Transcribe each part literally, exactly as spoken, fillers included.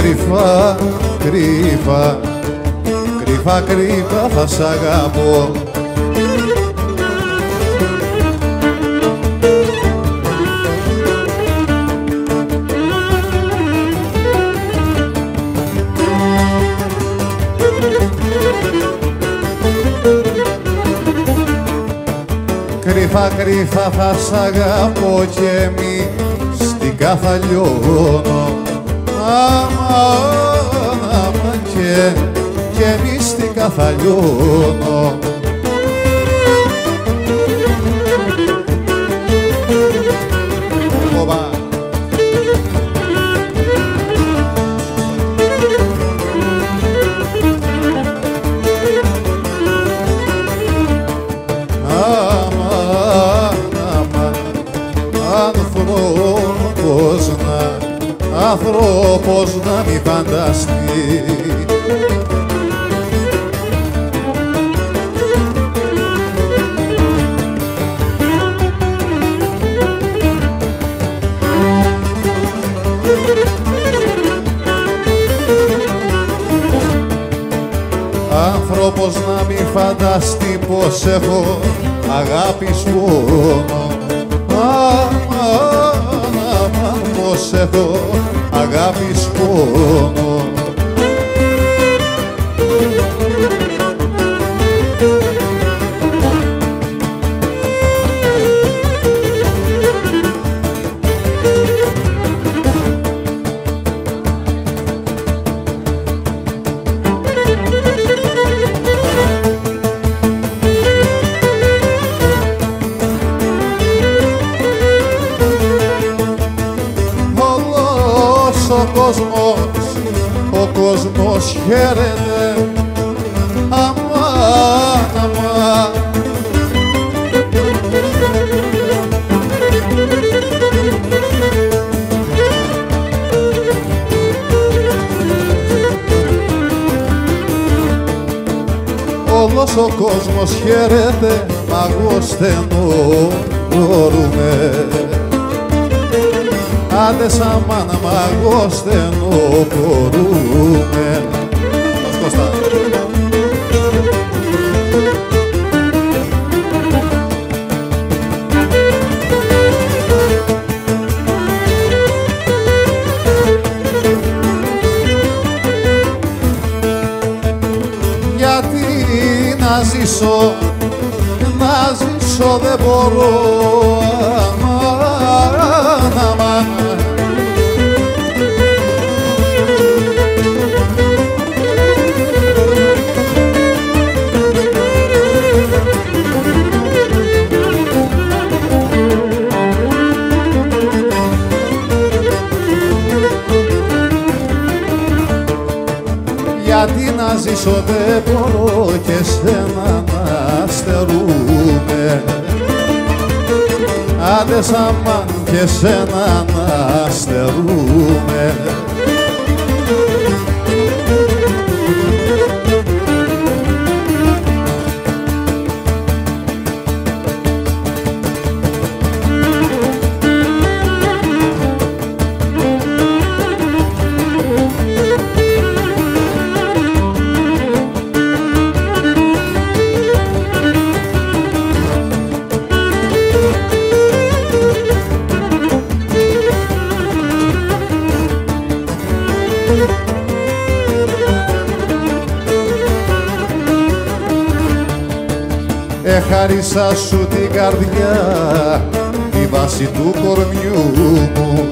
κρυφά, κρύφα, κρύφα, κρύφα θα σ' αγαπώ. Κρύφα, κρύφα θα σ' αγαπώ και μη στην καθαλιώνω. Αμάν, αμάν και, και μη στην καθαλιώνω. Οπα. Άνθρωπος να, άνθρωπος να μη φανταστεί. Άνθρωπος να μη φανταστεί πως έχω αγάπη πόνο. Αμάν, αμάν, πως έχω αγάπη πόνο. Ο κόσμος, ο κόσμος χαίρεται. Αμάν, αμάν. Όλος ο κόσμος χαίρεται, μα εγώ στενοχωρούμε. Άντε σαν μάνα μ' εγώ στενοχωρούμε. Κώστα. Γιατί να ζήσω, να ζήσω δεν μπορώ. Αμάν, αμάν. Γιατί να ζήσω δεν μπορώ και σένα να στερούμε. Άντε σαν μάν και σένα να στερούμε. Έχαρισα σου την καρδιά, τη βάση του κορμιού μου.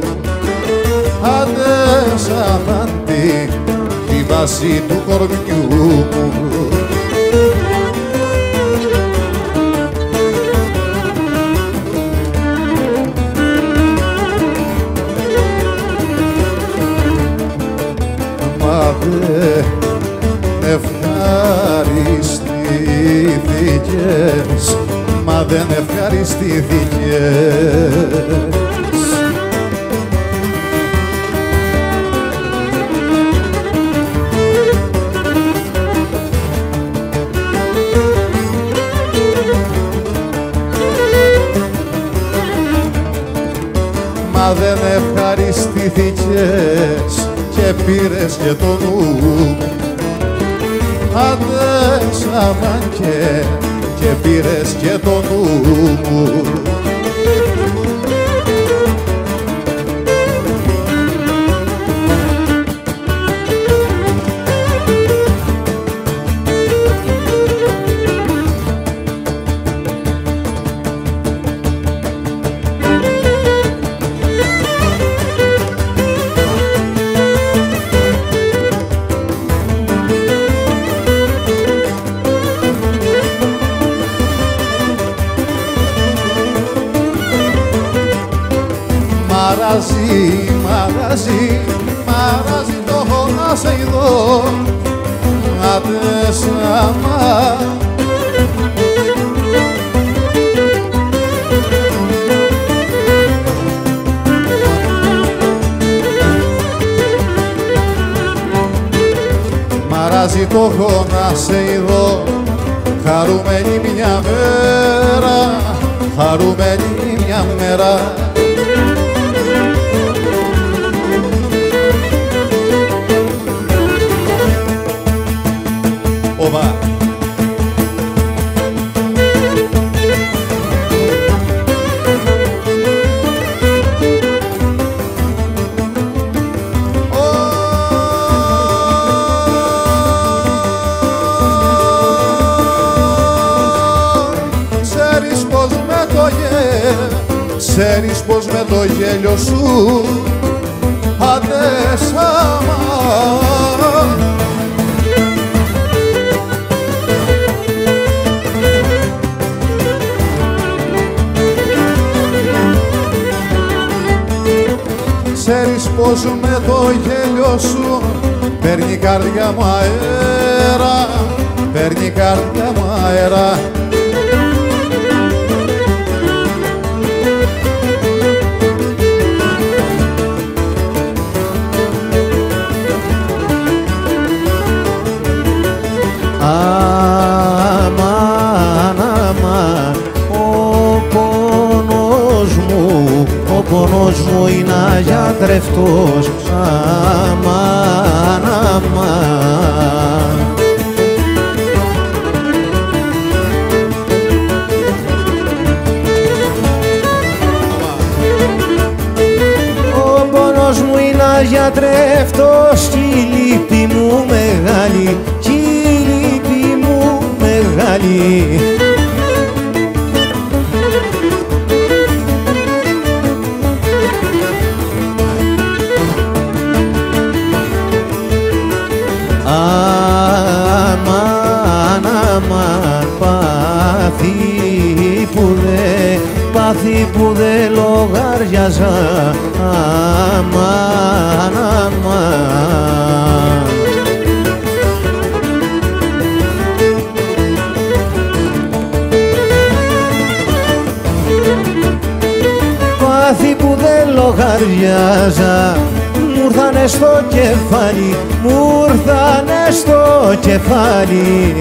Άντε σαν αντί, τη βάση του κορμιού μου. Μα δε ευχαριστήθηκες, μα δεν ευχαριστήθηκες. Μα δεν ευχαριστήθηκες, και πήρες και το νου μου. Άντε Σαμάνκε και πήρες και το νου μου. Μαράζει, μαράζει, μαράζει το έχω να σε ειδώ. Άντε Σαμά. Μαράζει το έχω να σε ειδώ. Χαρούμενη μια μέρα, χαρούμενη μια μέρα. Οβα. Ξέρεις πως με το γέλιο, ξέρεις πως με το γέλιο σου άντε Σαμά. Ξέρεις πως με το γέλιο σου παίρνει η καρδιά μου αέρα, παίρνει η καρδιά μου αέρα. Αμάν, αμάν, ο πόνος μου, ο πόνος μου είναι αγιατρευτός. Αμάν, αμάν. Ο πόνος μου είναι αγιατρευτός κι η λύπη μου μεγάλη, κι η λύπη μου μεγάλη. Αμάν, αμάν, πάθη που δε, πάθη που δε λογαριάζα. Αμάν, αμάν. Πάθη που δε λογαριάζα μου ήρθανε στο κεφάλι, μου ήρθανε στο κεφάλι.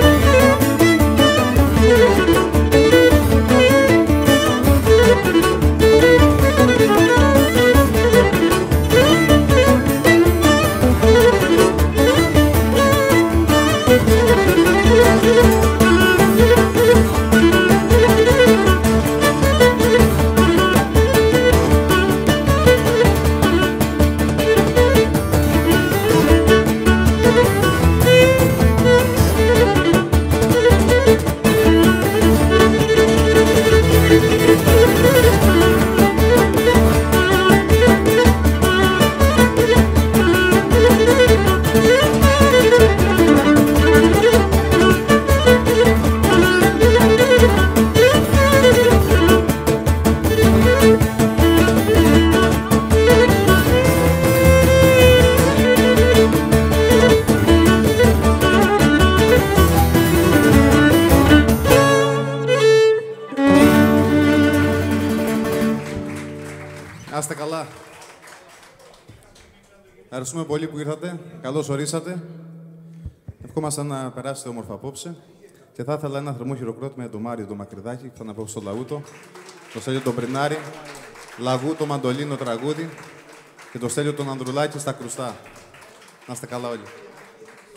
Να είστε καλά. Ευχαριστούμε πολύ που ήρθατε. Καλώς ορίσατε. Ευχόμαστε να περάσετε όμορφα απόψε. Και θα ήθελα ένα θερμό χειροκρότημα για τον Μάριο τον Μακρυδάκη, που θα αναπώ στο Λαούτο. Το Στέλιο τον Πρινάρη. Λαγού το μαντολίνο τραγούδι. και το Στέλιο τον Ανδρουλάκη στα κρουστά. Να είστε καλά όλοι.